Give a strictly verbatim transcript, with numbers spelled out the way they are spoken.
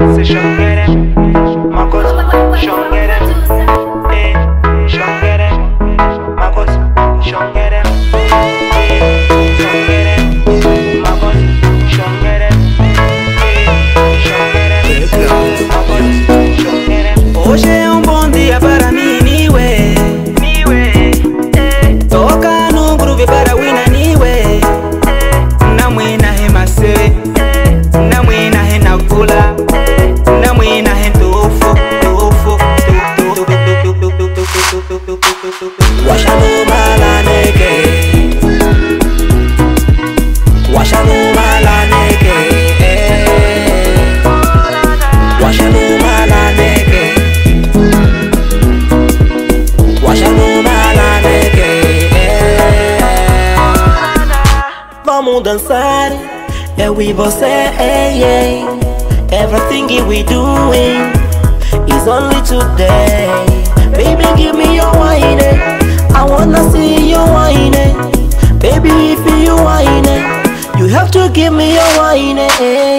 say shongere, Marcos, shongere, eh, shongere, Marcos, shongere, eh, shongere, Marcos, shongere, eh, shongere, Marcos, shongere. Hoje é um bom dia para mim, niwe, Niwe, eh, toca no groove para wina niwe, na mwina he mase, na mwina he nakula, na mwina he tofu, tofu, washa no malaneke, washa no malaneke, washa no malaneke, washa no malaneke. Vamos dançar, eu e você, ei, ei. Everything we doing is only today. Baby, give me your wine, eh. I wanna see your wine, eh. Baby, if you wine, eh, you have to give me your wine, eh.